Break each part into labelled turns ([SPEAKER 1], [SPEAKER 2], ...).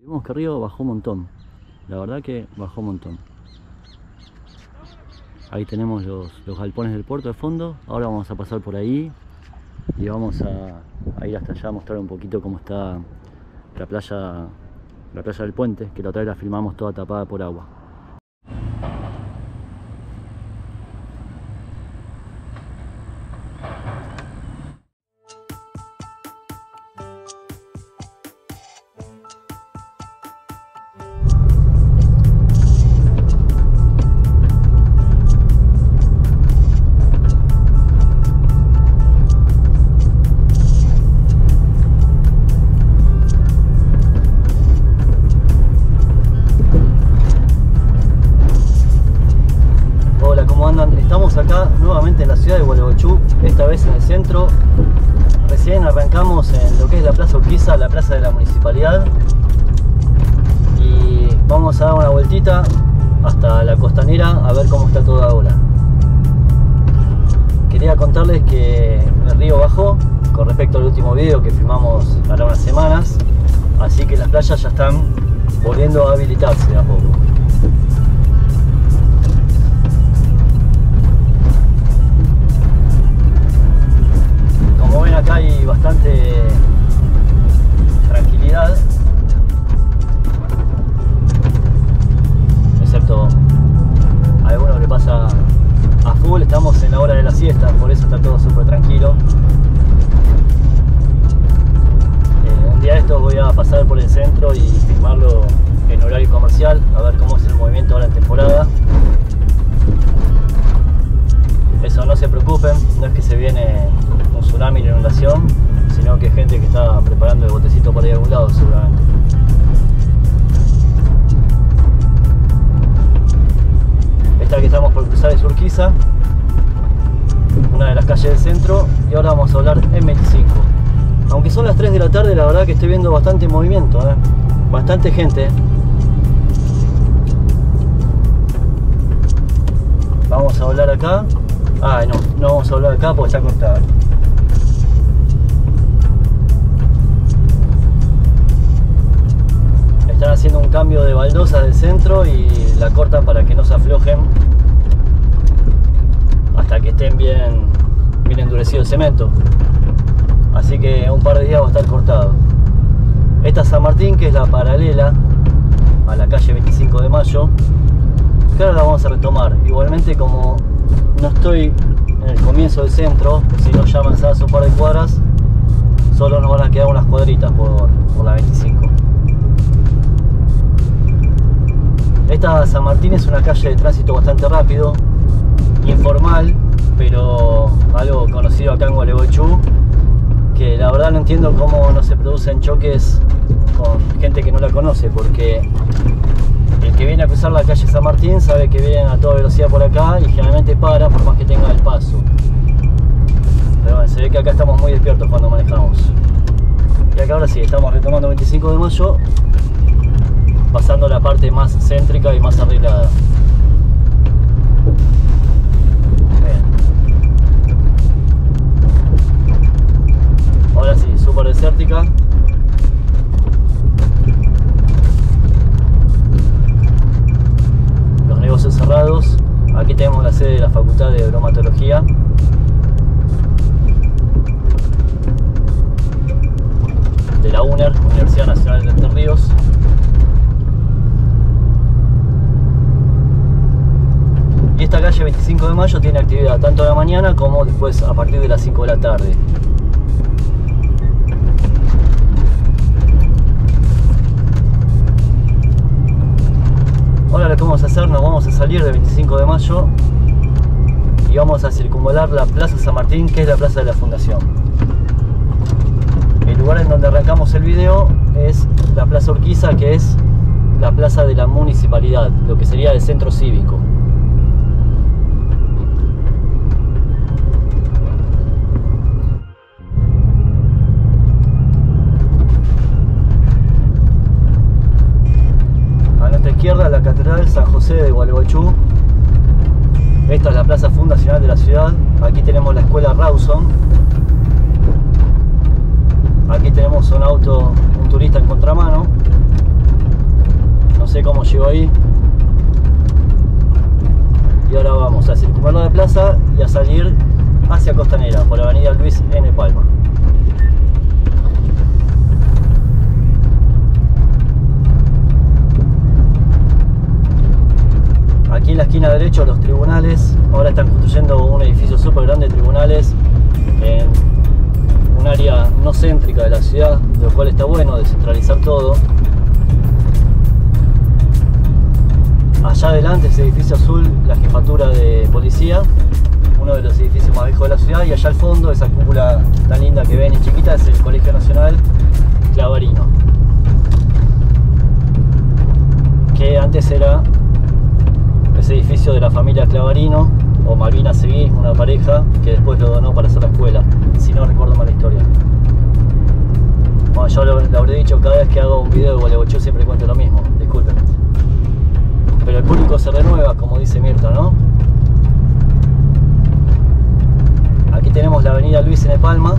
[SPEAKER 1] Vemos que el río bajó un montón, la verdad que bajó un montón. Ahí tenemos los galpones del puerto de fondo. Ahora vamos a pasar por ahí y vamos a ir hasta allá a mostrar un poquito cómo está la playa del puente, que la otra vez la filmamos toda tapada por agua. Estamos acá nuevamente en la ciudad de Gualeguaychú, esta vez en el centro. Recién arrancamos en lo que es la Plaza Urquiza, la plaza de la municipalidad, y vamos a dar una vueltita hasta la costanera a ver cómo está todo ahora. Quería contarles que el río bajó con respecto al último video que filmamos hará unas semanas, así que las playas ya están volviendo a habilitarse a poco. Como ven, acá hay bastante tranquilidad, excepto alguno que pasa a full. Estamos en la hora de la siesta, por eso está todo súper tranquilo. Un día de estos voy a pasar por el centro y filmarlo en horario comercial, a ver cómo es el movimiento ahora en temporada. Eso, no se preocupen, no es que se viene un tsunami, una inundación, sino que hay gente que está preparando el botecito para ir a algún lado seguramente. Esta que estamos por cruzar es Urquiza, una de las calles del centro, y ahora vamos a hablar en 25. Aunque son las 3 de la tarde, la verdad que estoy viendo bastante movimiento, bastante gente. Vamos a hablar acá. Ah, no vamos a hablar acá porque está cortada. Están haciendo un cambio de baldosa del centro y la cortan para que no se aflojen hasta que estén bien endurecido el cemento. Así que un par de días va a estar cortado. Esta San Martín, que es la paralela a la calle 25 de Mayo, que ahora la vamos a retomar. Igualmente, como no estoy en el comienzo del centro, sino ya avanzadas un par de cuadras, solo nos van a quedar unas cuadritas por la 25. Esta San Martín es una calle de tránsito bastante rápido, informal, pero algo conocido acá en Gualeguaychú, que la verdad no entiendo cómo no se producen choques con gente que no la conoce, porque el que viene a cruzar la calle San Martín sabe que vienen a toda velocidad por acá y generalmente para por más que tenga el paso. Pero bueno, se ve que acá estamos muy despiertos cuando manejamos. Y acá ahora sí, estamos retomando 25 de Mayo, pasando la parte más céntrica y más arreglada. Bien. Ahora sí, súper desértica. Negocios cerrados. Aquí tenemos la sede de la Facultad de Bromatología. De la UNER, Universidad Nacional de Entre Ríos. Y esta calle 25 de Mayo tiene actividad tanto a la mañana como después a partir de las 5 de la tarde. Ahora lo que vamos a hacer, nos vamos a salir del 25 de Mayo y vamos a circunvalar la Plaza San Martín, que es la plaza de la Fundación. El lugar en donde arrancamos el video es la Plaza Urquiza, que es la plaza de la municipalidad, lo que sería el centro cívico. Izquierda, la Catedral San José de Gualeguaychú. Esta es la plaza fundacional de la ciudad. Aquí tenemos la escuela Rawson. Aquí tenemos un auto, un turista en contramano. sigo ahí. Y ahora vamos a circunvalar la plaza y a salir hacia Costanera por la avenida Luis N. Palma. Aquí en la esquina derecha los tribunales. Ahora están construyendo un edificio súper grande de tribunales en un área no céntrica de la ciudad, lo cual está bueno, descentralizar todo. Allá adelante, ese edificio azul, la jefatura de policía, uno de los edificios más viejos de la ciudad, y allá al fondo, esa cúpula tan linda que ven y chiquita, es el Colegio Nacional Clavarino, que antes era ese edificio de la familia Clavarino o Malvina Seguí, una pareja que después lo donó para hacer la escuela, si no recuerdo mal la historia. Bueno, yo lo habré dicho cada vez que hago un video de Gualeguaychú, siempre cuento lo mismo, disculpen. Pero el público se renueva, como dice Mirta, ¿no? Aquí tenemos la avenida Luis N. Palma.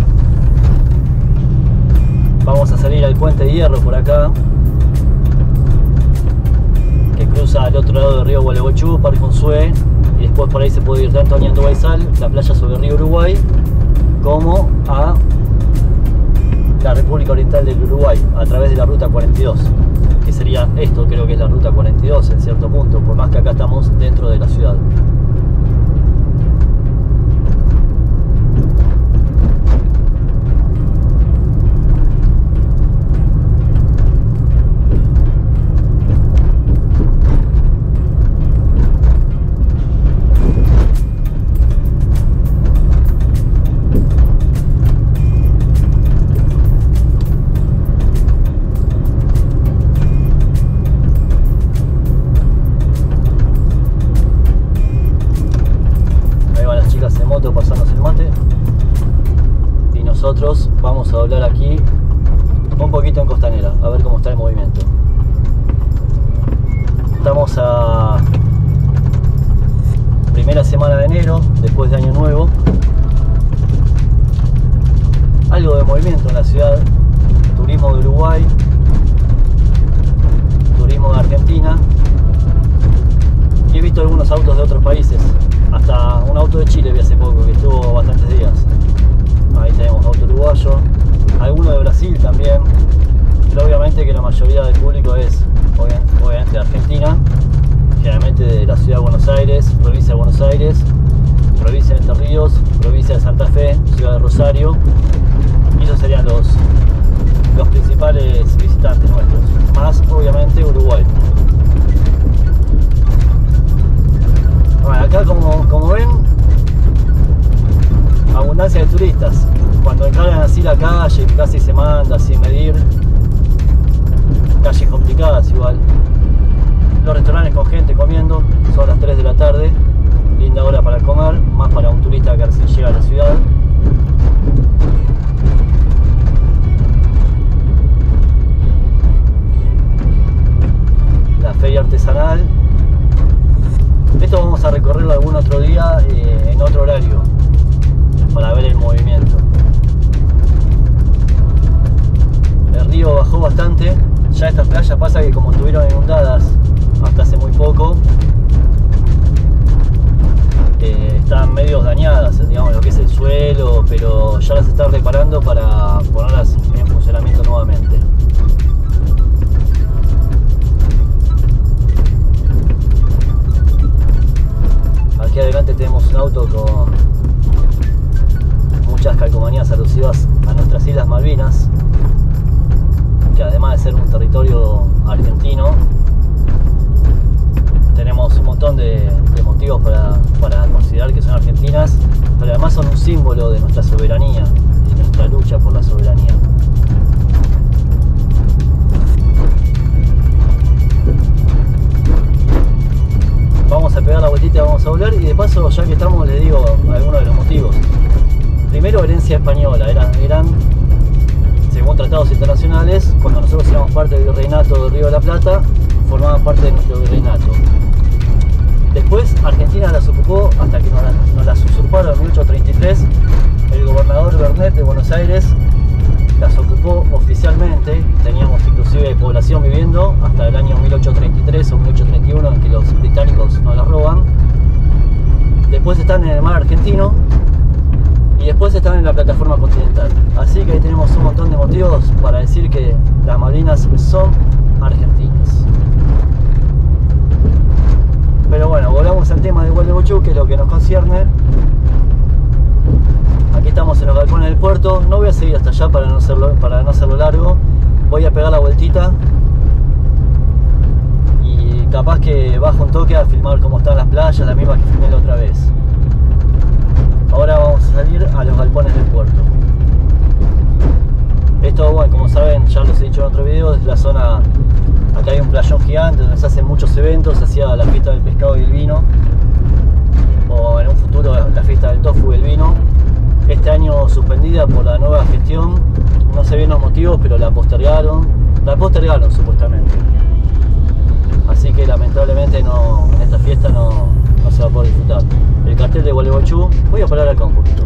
[SPEAKER 1] Vamos a salir al Puente de Hierro por acá, que cruza al otro lado del río Gualeguaychú, Parque Unzué, y después por ahí se puede ir tanto a Ñandubaizal, la playa sobre el río Uruguay, como a la República Oriental del Uruguay, a través de la Ruta 42. Que sería esto, creo que es la Ruta 42 en cierto punto, por más que acá estamos dentro de la ciudad. Pasarnos el mate y nosotros vamos a doblar aquí un poquito en Costanera a ver cómo está el movimiento. Estamos a primera semana de enero, después de Año Nuevo. Algo de movimiento en la ciudad, turismo de Uruguay, turismo de Argentina, y he visto algunos autos de otros países. Hasta un auto de Chile vi hace poco, que estuvo bastantes días. Ahí tenemos auto uruguayo, alguno de Brasil también, pero obviamente que la mayoría del público es obviamente de Argentina, generalmente de la ciudad de Buenos Aires, provincia de Buenos Aires, provincia de Entre Ríos, provincia de Santa Fe, ciudad de Rosario, y esos serían los principales visitantes nuestros, más obviamente Uruguay. Bueno, acá como ven, abundancia de turistas. Cuando encargan así la calle, casi se manda sin medir. Calles complicadas igual. Los restaurantes con gente comiendo, son las 3 de la tarde. Linda hora para comer, más para un turista que recién llega a la ciudad. La feria artesanal. Esto vamos a recorrerlo algún otro día en otro horario para ver el movimiento. El río bajó bastante. Ya estas playas pasa que como estuvieron inundadas hasta hace muy poco, están medio dañadas, digamos, lo que es el suelo, pero ya las están reparando para ponerlas en funcionamiento nuevamente. Aquí adelante tenemos un auto con muchas calcomanías alusivas a nuestras Islas Malvinas, que además de ser un territorio argentino, tenemos un montón de motivos para considerar que son argentinas, pero además son un símbolo de nuestra soberanía y nuestra lucha por la soberanía. Vamos a pegar la vueltita, vamos a volver, y de paso, ya que estamos, les digo algunos de los motivos. Primero, herencia española. Eran según tratados internacionales, cuando nosotros éramos parte del virreinato del Río de la Plata, formaban parte de nuestro virreinato. Después Argentina las ocupó hasta que nos las usurparon en 1833 el gobernador Bernet de Buenos Aires, las ocupó oficialmente. Teníamos inclusive población viviendo hasta el año 1833 o 1831, en que los británicos nos las roban. Después están en el mar Argentino y después están en la plataforma continental. Así que ahí tenemos un montón de motivos para decir que las Malvinas son argentinas. Pero bueno, volvamos al tema de Gualeguaychú, que es lo que nos concierne. Aquí estamos en los galpones del puerto. No voy a seguir hasta allá para no hacerlo largo. Voy a pegar la vueltita y capaz que bajo un toque a filmar cómo están las playas, las mismas que filmé la otra vez. Ahora vamos a salir a los galpones del puerto. Esto, bueno, como saben, ya los he dicho en otro video, es la zona. Acá hay un playón gigante donde se hacen muchos eventos. Se hacía la fiesta del pescado y el vino, o en un futuro la fiesta del tofu y el vino. Este año suspendida por la nueva gestión, no sé bien los motivos, pero la postergaron supuestamente. Así que lamentablemente en esta fiesta no se va a poder disfrutar. El cartel de Gualeguaychú, voy a parar acá un poquito.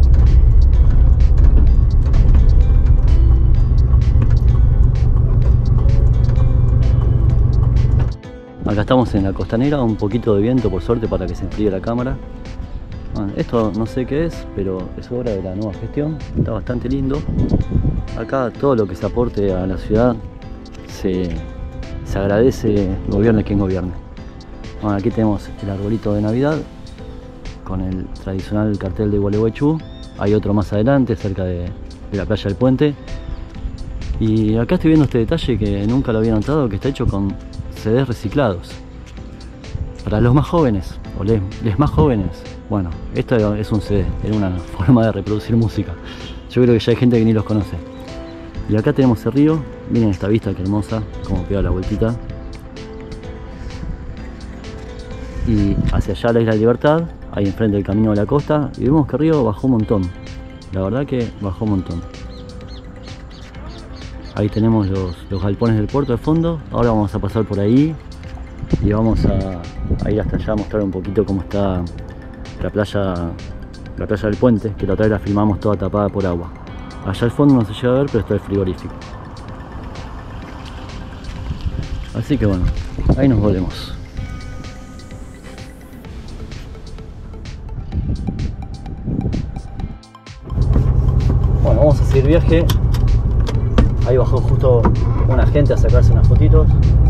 [SPEAKER 1] Acá estamos en la costanera, un poquito de viento por suerte para que se enfríe la cámara. Bueno, esto no sé qué es, pero es obra de la nueva gestión, está bastante lindo. Acá todo lo que se aporte a la ciudad se agradece, gobierne quien gobierne. Bueno, aquí tenemos el arbolito de Navidad con el tradicional cartel de Gualeguaychú. Hay otro más adelante, cerca de la playa del puente. Y acá estoy viendo este detalle que nunca lo había notado, que está hecho con CDs reciclados. Para los más jóvenes, o les más jóvenes, bueno, esto es un CD, era una forma de reproducir música. Yo creo que ya hay gente que ni los conoce. Y acá tenemos el río, miren esta vista que hermosa, como pega la vueltita. Y hacia allá la Isla Libertad, ahí enfrente del camino de la costa, y vemos que el río bajó un montón. La verdad que bajó un montón. Ahí tenemos los galpones del puerto de fondo. Ahora vamos a pasar por ahí y vamos a ir hasta allá a mostrar un poquito cómo está la playa del puente, que la otra vez la filmamos toda tapada por agua. Allá al fondo no se llega a ver, pero está el frigorífico. Así que bueno, ahí nos volvemos. Bueno, vamos a seguir viaje. Ahí bajó justo una gente a sacarse unas fotitos.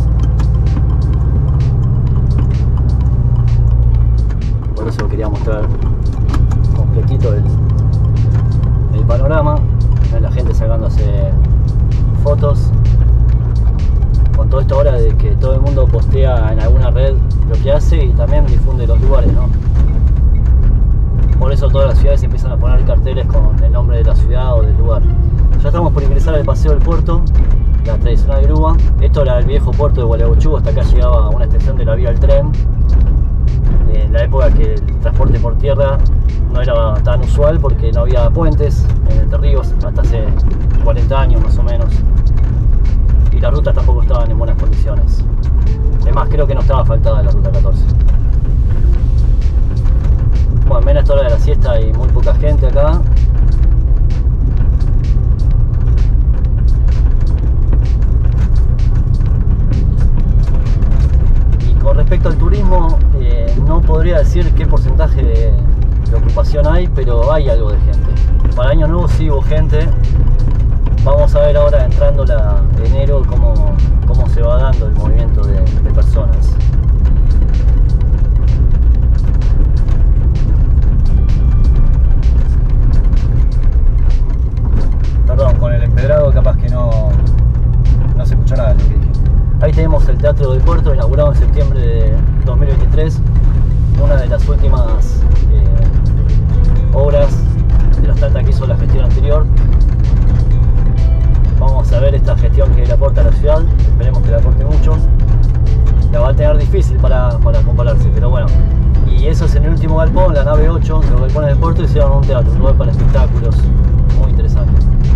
[SPEAKER 1] Por eso quería mostrar completito el panorama. La gente sacándose fotos. Con todo esto ahora de que todo el mundo postea en alguna red lo que hace y también difunde los lugares, ¿no? Por eso todas las ciudades empiezan a poner carteles con el nombre de la ciudad o del lugar. Ya estamos por ingresar al paseo del puerto, la tradicional grúa. Esto era el viejo puerto de Gualeguaychú, hasta acá llegaba una extensión de la vía del tren. En la época que el transporte por tierra no era tan usual porque no había puentes entre ríos hasta hace 40 años más o menos. Y las rutas tampoco estaban en buenas condiciones. Además creo que no estaba asfaltada la ruta 14. Bueno, menos esta hora de la siesta hay muy poca gente acá. Con respecto al turismo, no podría decir qué porcentaje de ocupación hay, pero hay algo de gente. Para Año Nuevo sí hubo gente. Vamos a ver ahora, entrando enero, cómo se va dando el movimiento de personas. Perdón, con el empedrado capaz que no se escucha nada de lo que dije. Ahí tenemos el Teatro del Puerto, inaugurado en septiembre de 2023, una de las últimas obras de los tantas que hizo la gestión anterior. Vamos a ver esta gestión que le aporta a la ciudad, esperemos que le aporte mucho. La va a tener difícil para compararse, pero bueno. Y eso es en el último galpón, la nave 8, los galpones del puerto, hicieron un teatro, un lugar para espectáculos, muy interesante.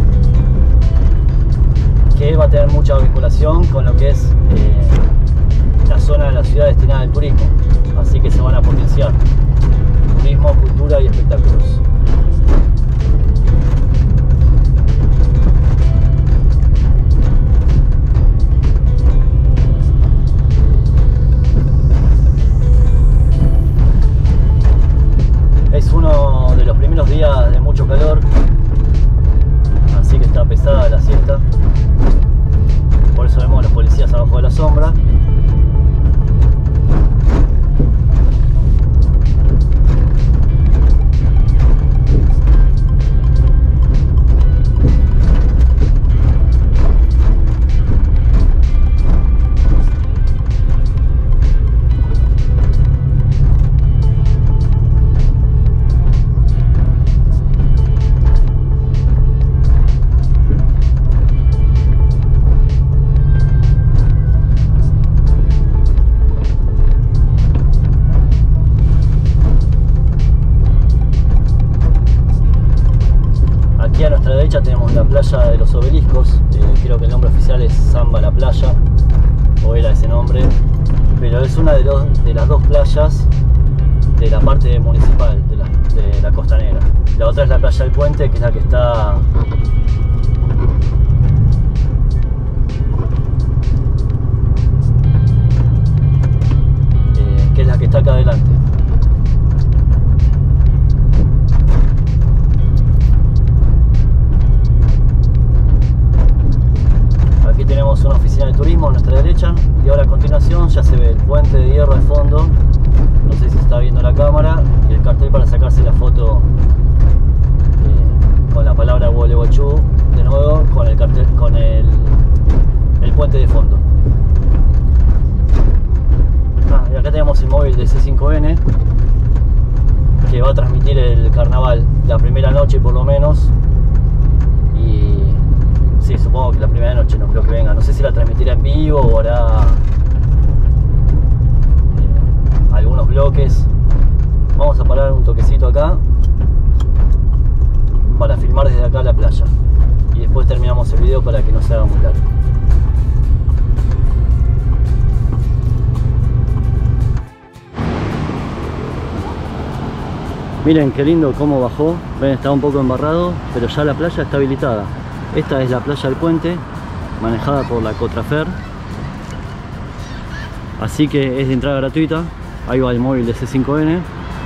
[SPEAKER 1] Que va a tener mucha vinculación con lo que es la zona de la ciudad destinada al turismo, así que se van a potenciar turismo, cultura y espectáculos. pero es una de las dos playas de la parte municipal de la costanera. La otra es la playa del Puente, que es la que está acá adelante. Aquí tenemos una oficina de turismo a nuestra derecha y ahora a continuación ya se ve el puente de hierro de fondo. No sé si se está viendo la cámara, y el cartel para sacarse la foto con la palabra Gualeguaychú, de nuevo con el cartel, con el puente de fondo. Y acá tenemos el móvil de C5N que va a transmitir el carnaval la primera noche por lo menos. Y sí, supongo que la primera noche, no creo que venga. No sé si la transmitirá en vivo o hará algunos bloques. Vamos a parar un toquecito acá para filmar desde acá la playa y después terminamos el video para que no se haga muy largo. Miren qué lindo cómo bajó. Ven, estaba un poco embarrado, pero ya la playa está habilitada. Esta es la playa del Puente, manejada por la Cotrafer, así que es de entrada gratuita. Ahí va el móvil de C5N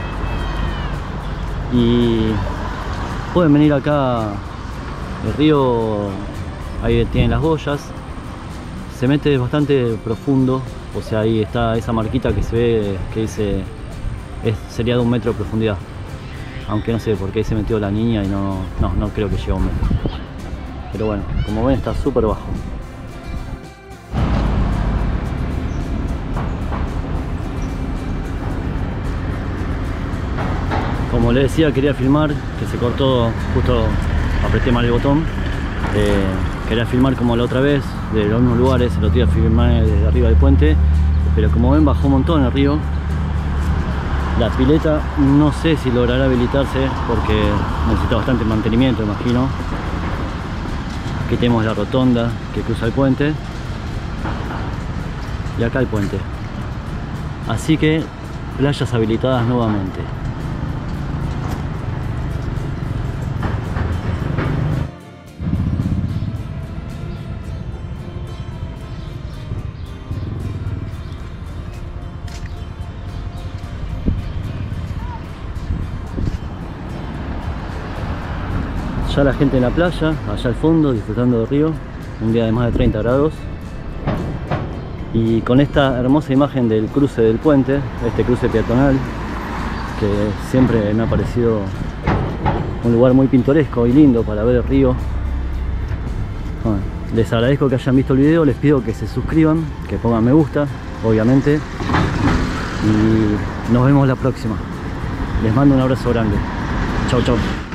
[SPEAKER 1] y pueden venir acá. El río, ahí tienen las boyas, se mete bastante profundo, o sea, ahí está esa marquita que se ve que dice sería de 1 metro de profundidad, aunque no sé por qué se metió la niña y no creo que llegue a 1 metro, pero bueno, como ven está súper bajo. Como les decía, quería filmar, que se cortó, justo apreté mal el botón. Quería filmar como la otra vez, de los mismos lugares, lo iba a filmar desde arriba del puente, pero como ven bajó un montón el río. La pileta no sé si logrará habilitarse porque necesita bastante mantenimiento, imagino. Aquí tenemos la rotonda que cruza el puente y acá el puente. Así que playas habilitadas nuevamente. Ya la gente en la playa, allá al fondo, disfrutando del río, un día de más de 30 grados. Y con esta hermosa imagen del cruce del puente, este cruce peatonal, que siempre me ha parecido un lugar muy pintoresco y lindo para ver el río. Bueno, les agradezco que hayan visto el video, les pido que se suscriban, que pongan me gusta, obviamente. Y nos vemos la próxima. Les mando un abrazo grande. Chau, chau.